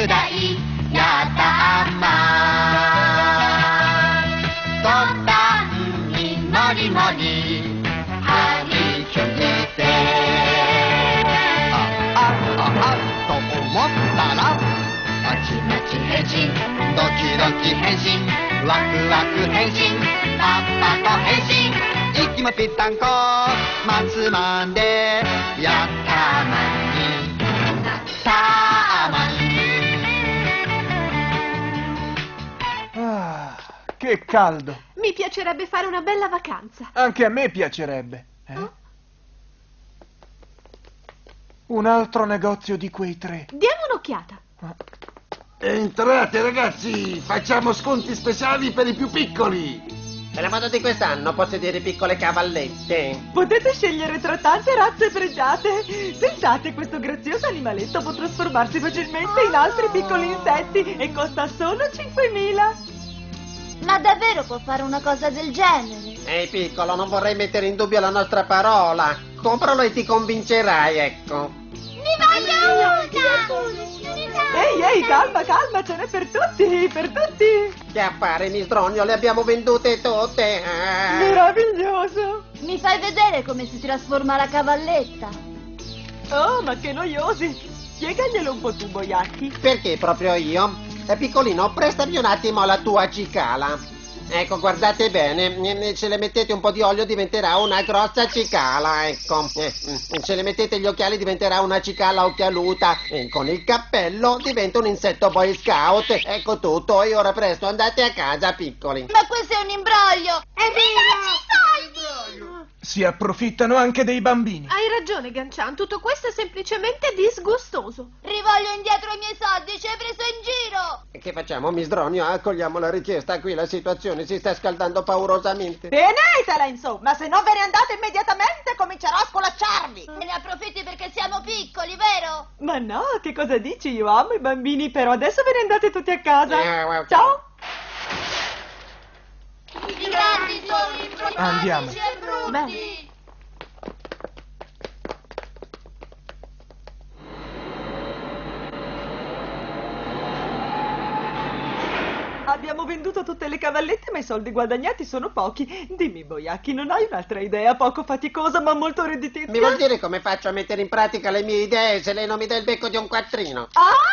Yudai Yata Aman Tota Ni Mori Mori Hari Kyugeteと思ったらまちまち変身ドキドキ変身ワクワク変身パッパと変身息もぴったんこマンツーマンでやったまになったまに Che caldo! Mi piacerebbe fare una bella vacanza. Anche a me piacerebbe. Un altro negozio di quei tre. Diamo un'occhiata. Entrate ragazzi, facciamo sconti speciali per i più piccoli. Per la moda di quest'anno possedere piccole cavallette. Potete scegliere tra tante razze pregiate. Pensate, questo grazioso animaletto può trasformarsi facilmente in altri piccoli insetti e costa solo 5.000. Ma davvero può fare una cosa del genere? Ehi piccolo, non vorrei mettere in dubbio la nostra parola. Compralo e ti convincerai, ecco. Ne voglio una! Ehi, calma, ce n'è per tutti, Che affare, Misdronio, le abbiamo vendute tutte. Meraviglioso. Mi fai vedere come si trasforma la cavalletta? Oh, ma che noiosi. Spiegaglielo un po' tu, Boiacchi. Perché proprio io? Piccolino, prestami un attimo la tua cicala. Ecco, guardate bene, se le mettete un po' di olio diventerà una grossa cicala, ecco. Se le mettete gli occhiali diventerà una cicala occhialuta. E con il cappello diventa un insetto Boy Scout. Ecco tutto, e ora presto andate a casa, piccoli. Ma questo è un imbroglio! È vero! Si approfittano anche dei bambini. Hai ragione, Gancian, tutto questo è semplicemente disgustoso. Rivoglio indietro i miei soldi, ci hai preso in giro! E che facciamo, Misdronio? Accogliamo la richiesta, qui la situazione si sta scaldando paurosamente. Tenetela, insomma, se non ve ne andate immediatamente comincerò a scolacciarvi. Ne approfitti perché siamo piccoli, vero? Ma no, che cosa dici? Io amo i bambini, però adesso ve ne andate tutti a casa. Okay. Ciao! I grandi sono improvvisati Andiamo. e brutti! Abbiamo venduto tutte le cavallette, ma i soldi guadagnati sono pochi. Dimmi, Boiacchi, non hai un'altra idea poco faticosa ma molto redditizia? Mi vuol dire come faccio a mettere in pratica le mie idee se lei non mi dà il becco di un quattrino?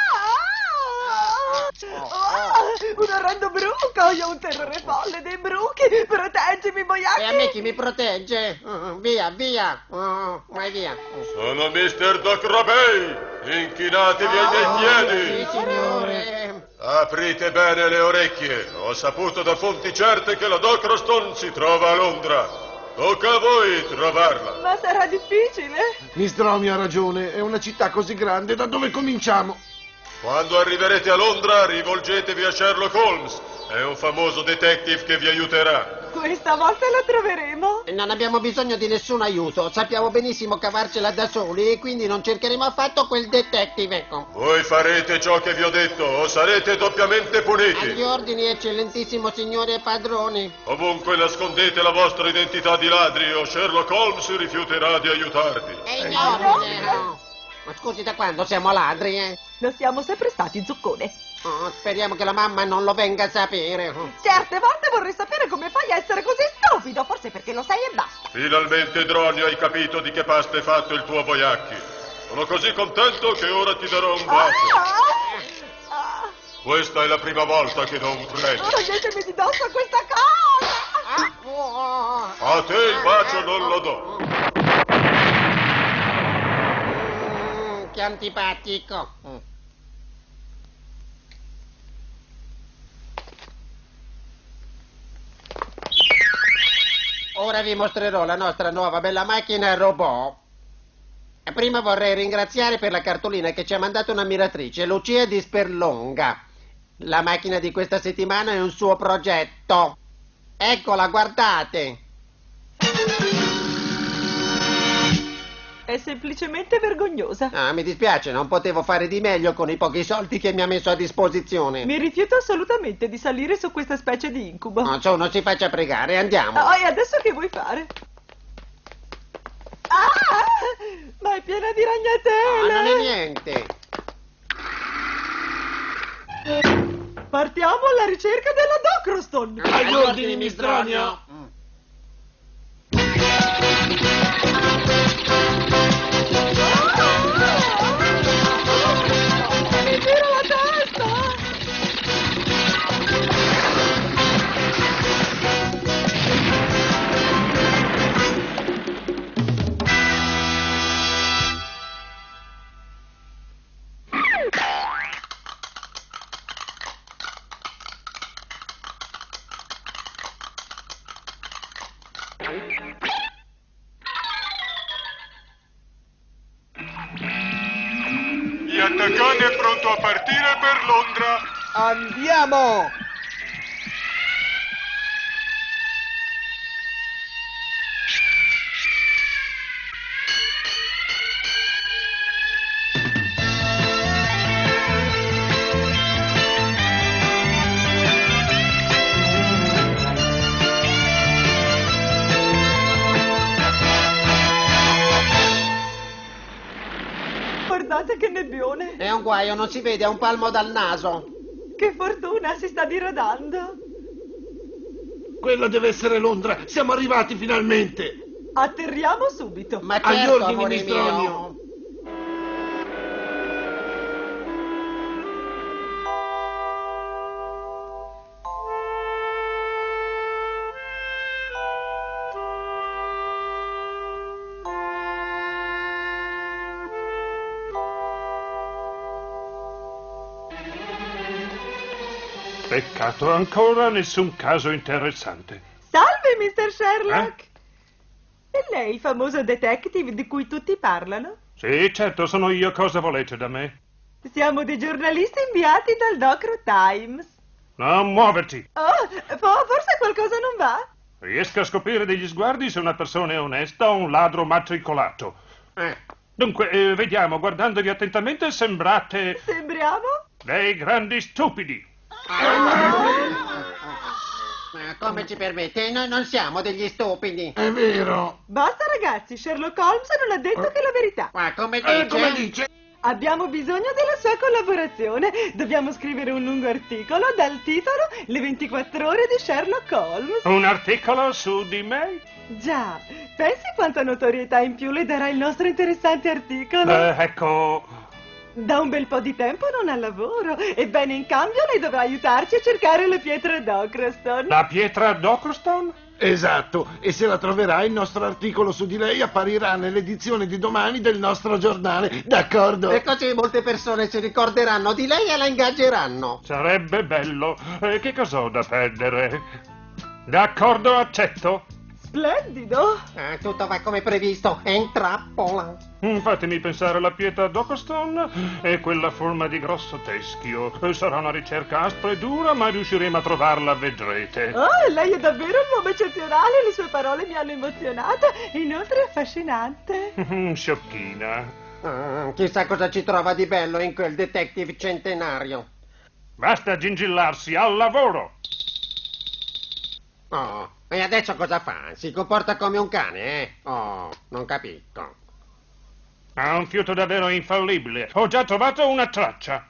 Un orrendo bruco, io ho un terrore folle dei bruchi. Proteggimi, Boiacchi. E a me chi mi protegge? Via, vai via. Sono Mr. Doc Robey! Inchinatevi ai miei piedi! Sì, signore. Aprite bene le orecchie. Ho saputo da fonti certe che la Doc Roston si trova a Londra. Tocca a voi trovarla. Ma sarà difficile? Misdronio ha ragione, è una città così grande, da dove cominciamo? Quando arriverete a Londra, rivolgetevi a Sherlock Holmes. È un famoso detective che vi aiuterà. Questa volta la troveremo. Non abbiamo bisogno di nessun aiuto. Sappiamo benissimo cavarcela da soli e quindi non cercheremo affatto quel detective, ecco. Voi farete ciò che vi ho detto o sarete doppiamente puniti. Agli ordini, eccellentissimo signore e padroni. Ovunque nascondete la vostra identità di ladri o Sherlock Holmes rifiuterà di aiutarvi. No. Ma scusi, da quando siamo ladri, eh? Lo siamo sempre stati, Zuccone. Oh, speriamo che la mamma non lo venga a sapere. Certe volte vorrei sapere come fai a essere così stupido, forse perché lo sai e basta. Finalmente, Dronio, hai capito di che pasta è fatto il tuo Boiacchi. Sono così contento che ora ti darò un bacio. Questa è la prima volta che do un premio. Toglietemi di dosso questa cosa! A te il bacio non lo do. Che antipatico. Ora vi mostrerò la nostra nuova bella macchina robot. Prima vorrei ringraziare per la cartolina che ci ha mandato un'ammiratrice, Lucia di Sperlonga. La macchina di questa settimana è un suo progetto. Eccola, guardate. È semplicemente vergognosa. Ah, mi dispiace, non potevo fare di meglio con i pochi soldi che mi ha messo a disposizione. Mi rifiuto assolutamente di salire su questa specie di incubo. No, ciò non si faccia pregare, andiamo. Oh, e adesso che vuoi fare? Ma è piena di ragnatele! No, non è niente. Partiamo alla ricerca della Docroston. Agli ordini, Mistronio. Mi tira la testa! L'attaccante è pronto a partire per Londra. Andiamo! Guardate che nebbione! È un guaio, non si vede a un palmo dal naso. Che fortuna, si sta diradando! Quello deve essere Londra. Siamo arrivati finalmente. Atterriamo subito! Ma Agli certo, ordini, amore Mistronio. mio. Peccato, ancora nessun caso interessante. Salve, Mr. Sherlock! E lei, il famoso detective di cui tutti parlano? Sì, certo, sono io. Cosa volete da me? Siamo dei giornalisti inviati dal Docro Times. Non muoverti! Oh, forse qualcosa non va? Riesco a scoprire degli sguardi se una persona è onesta o un ladro matricolato. Dunque, vediamo, guardandovi attentamente sembrate Sembriamo? dei grandi stupidi. Ma come ci permette? Noi non siamo degli stupidi. È vero. Basta, ragazzi, Sherlock Holmes non ha detto che la verità. Ma come dice? Come dice? Abbiamo bisogno della sua collaborazione. Dobbiamo scrivere un lungo articolo dal titolo Le 24 ore di Sherlock Holmes. Un articolo su di me? Già, pensi quanta notorietà in più le darà il nostro interessante articolo? Ecco... Da un bel po' di tempo non ha lavoro. Ebbene, in cambio lei dovrà aiutarci a cercare la pietra Docroston. La pietra Docroston? Esatto. E se la troverà, il nostro articolo su di lei apparirà nell'edizione di domani del nostro giornale. D'accordo? E così molte persone si ricorderanno di lei e la ingaggeranno. Sarebbe bello. Che cosa ho da perdere? D'accordo, accetto. Splendido. Tutto va come previsto. È in trappola. Fatemi pensare, la pietra Docroston è quella forma di grosso teschio. Sarà una ricerca aspra e dura, ma riusciremo a trovarla, vedrete. Oh, lei è davvero un uomo eccezionale. Le sue parole mi hanno emozionata. Inoltre è affascinante. Sciocchina. Chissà cosa ci trova di bello in quel detective centenario. Basta gingillarsi, al lavoro! Oh, e adesso cosa fa? Si comporta come un cane, eh? Oh, non capisco. Ha un fiuto davvero infallibile. Ho già trovato una traccia.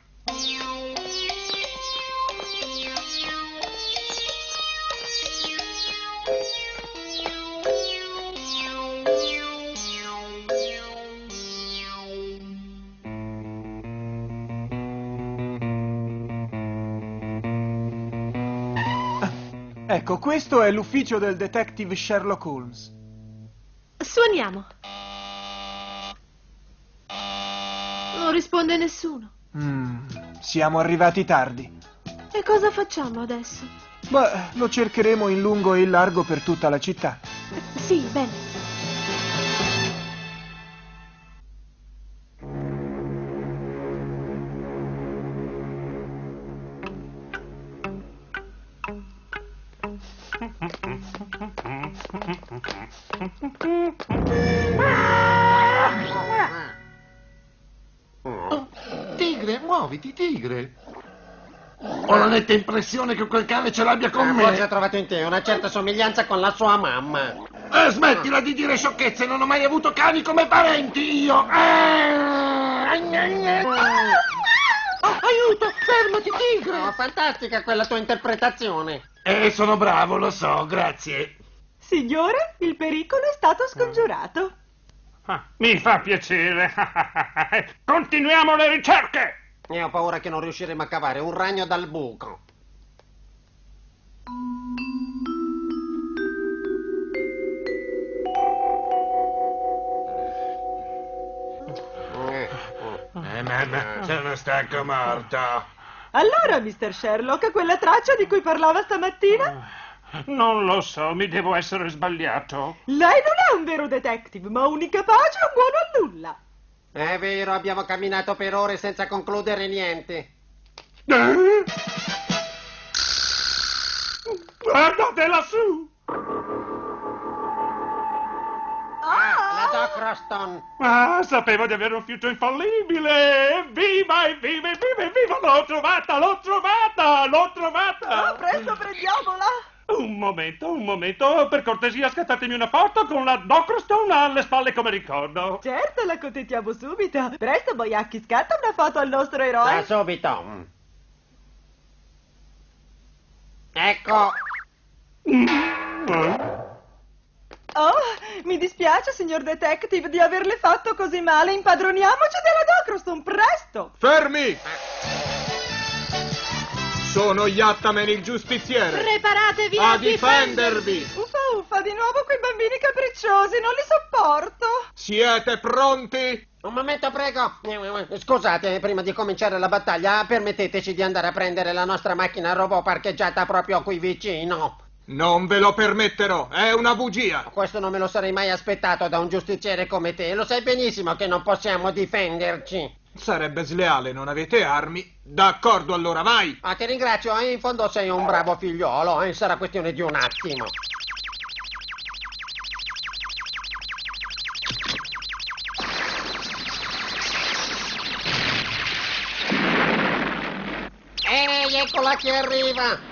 Ecco, questo è l'ufficio del detective Sherlock Holmes. Suoniamo. Non risponde nessuno. Siamo arrivati tardi. E cosa facciamo adesso? Beh, lo cercheremo in lungo e in largo per tutta la città. Sì, bene. Tigre, muoviti, tigre. Ho la netta impressione che quel cane ce l'abbia con Forse ha me. trovato in te una certa somiglianza con la sua mamma. Smettila di dire sciocchezze, non ho mai avuto cani come parenti io. Aiuto! Fermati, tigre! Oh, fantastica quella tua interpretazione. Sono bravo, lo so, grazie. Signore, il pericolo è stato scongiurato. Mi fa piacere. Continuiamo le ricerche. Ho paura che non riusciremo a cavare un ragno dal buco. Mamma, sono stanco morto. Allora, Mr. Sherlock, quella traccia di cui parlava stamattina? Non lo so, mi devo essere sbagliato. Lei non è un vero detective, ma un incapace e un buono a nulla. È vero, abbiamo camminato per ore senza concludere niente. Guardate lassù! La Doc Roston. Sapevo di avere un fiuto infallibile! Evviva, evviva, evviva, evviva! L'ho trovata, l'ho trovata, l'ho trovata! Presto, prendiamola! Un momento, per cortesia scattatemi una foto con la Doc Roston alle spalle come ricordo. Certo, la contentiamo subito. Presto, Boiacchi, scatta una foto al nostro eroe. Da subito. Ecco. Oh, mi dispiace, signor detective, di averle fatto così male. Impadroniamoci della Doc Roston, presto! Fermi! Sono Yattaman il giustiziere. Preparatevi A difendervi! Uffa, di nuovo quei bambini capricciosi, non li sopporto. Siete pronti? Un momento, prego. Scusate, prima di cominciare la battaglia, permetteteci di andare a prendere la nostra macchina robot parcheggiata proprio qui vicino. Non ve lo permetterò, è una bugia. Questo non me lo sarei mai aspettato da un giustiziere come te. Lo sai benissimo che non possiamo difenderci. Sarebbe sleale, non avete armi. D'accordo, allora vai. Ti ringrazio, in fondo sei un bravo figliolo, sarà questione di un attimo. Ehi, eccola che arriva!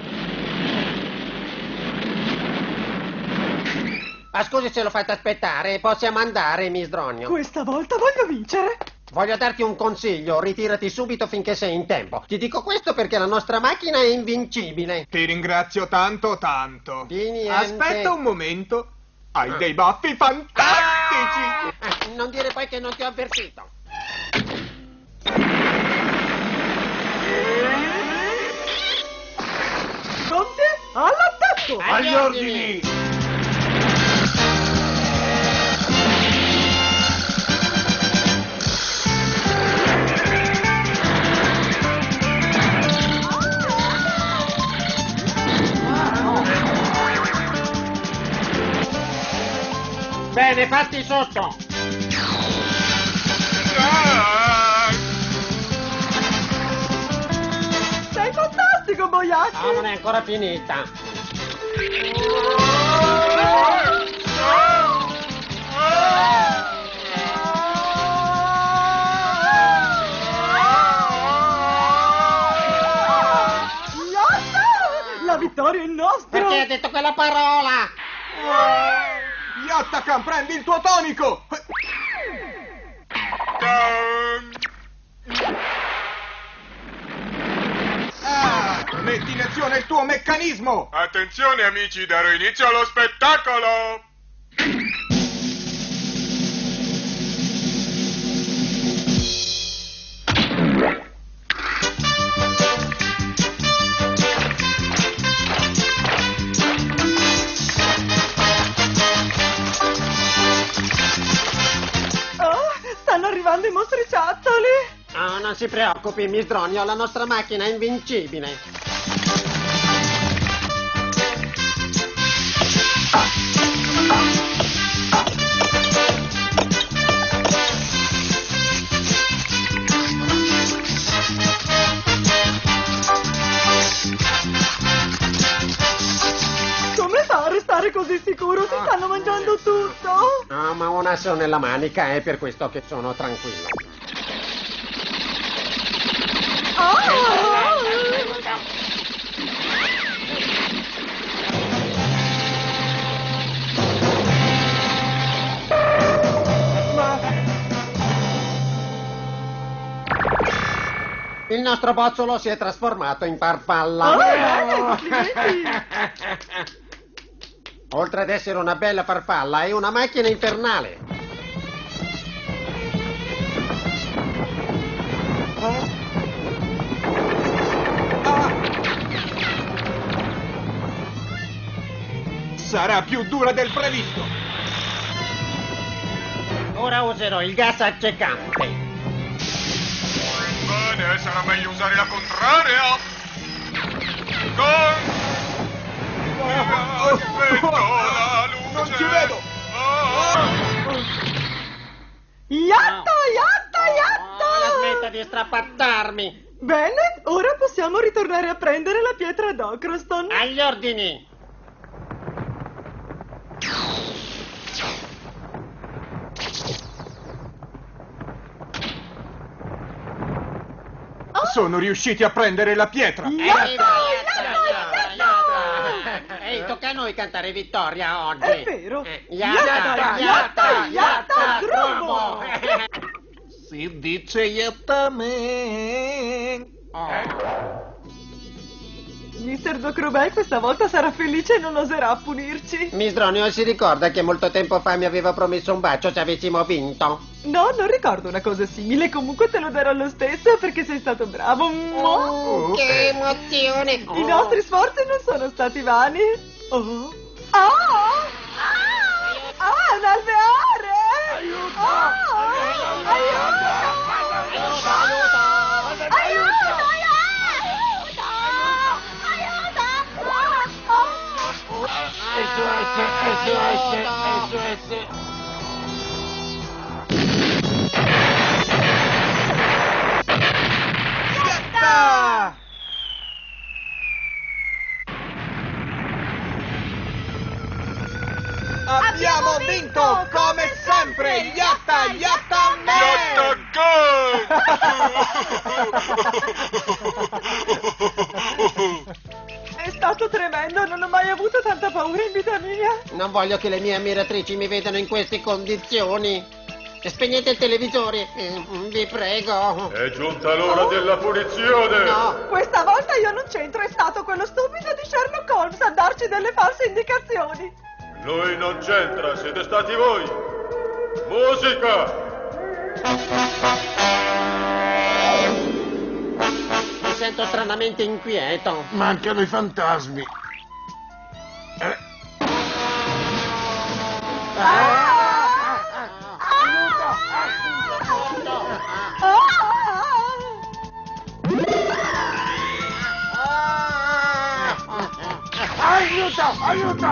Scusi se lo fate aspettare, possiamo andare, Miss Dronio. Questa volta voglio vincere. Voglio darti un consiglio, ritirati subito finché sei in tempo. Ti dico questo perché la nostra macchina è invincibile. Ti ringrazio tanto. Di niente. Aspetta un momento. Hai dei baffi fantastici. Non dire poi che non ti ho avvertito. Conte, all'attacco! Agli ordini! Bene, fatti sotto. Sei fantastico, Boiacchi! Non è ancora finita. La vittoria è nostra! Perché hai detto quella parola? Yattakan, prendi il tuo tonico. Metti in azione il tuo meccanismo. Attenzione amici, darò inizio allo spettacolo! Stanno arrivando i mostriciattoli! No, non si preoccupi, Miss Dronio, la nostra macchina è invincibile. Come fa a restare così sicuro? Si stanno mangiando tutto! No, ma ho un asso nella manica, è per questo che sono tranquillo. Il nostro bozzolo si è trasformato in farfalla. Oh, bene, complimenti. Oltre ad essere una bella farfalla, è una macchina infernale. Sarà più dura del previsto. Ora userò il gas accecante. Bene, sarà meglio usare la contraria. Aspetto la luce. Non ci vedo. Yatta, yatta, La yatta! smetta di strapattarmi. Bene, ora possiamo ritornare a prendere la pietra d'Ocroston. Agli ordini. Sono riusciti a prendere la pietra. Ehi, tocca a noi cantare vittoria oggi. È vero. Yatta, yatta, yatta, grobo. Si dice yattamen. Mister Docrobel questa volta sarà felice e non oserà punirci. Miss Dronio si ricorda che molto tempo fa mi aveva promesso un bacio se avessimo vinto? No, non ricordo una cosa simile, comunque te lo darò lo stesso perché sei stato bravo. Che emozione! I nostri sforzi non sono stati vani. Oh. Ah! Ah, un alveare! Aiuto! Aiuto! Yatta! Abbiamo vinto come sempre! Yatta, yatta, Yatta È stato tremendo, non ho mai avuto tanta paura in vita mia. Non voglio che le mie ammiratrici mi vedano in queste condizioni. Spegnete il televisore, vi prego. È giunta l'ora della punizione. No. Questa volta io non c'entro, è stato quello stupido di Sherlock Holmes a darci delle false indicazioni. Lui non c'entra, siete stati voi. Musica! Mi sento stranamente inquieto. Mancano i fantasmi. Aiuto! Aiuto!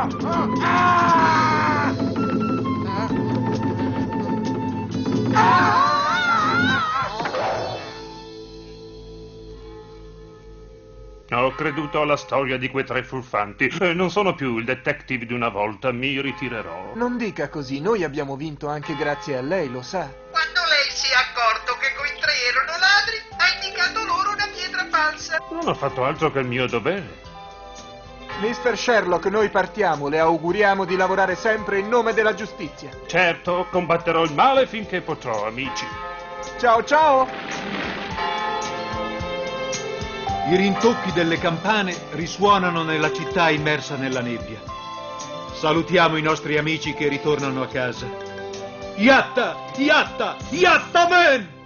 Ho creduto alla storia di quei tre furfanti. Non sono più il detective di una volta, mi ritirerò. Non dica così, noi abbiamo vinto anche grazie a lei, lo sa. Quando lei si è accorto che quei tre erano ladri, ha indicato loro una pietra falsa. Non ho fatto altro che il mio dovere. Mr. Sherlock, noi partiamo, le auguriamo di lavorare sempre in nome della giustizia. Certo, combatterò il male finché potrò, amici. Ciao ciao! I rintocchi delle campane risuonano nella città immersa nella nebbia. Salutiamo i nostri amici che ritornano a casa. Yatta! Yatta! Yattamen!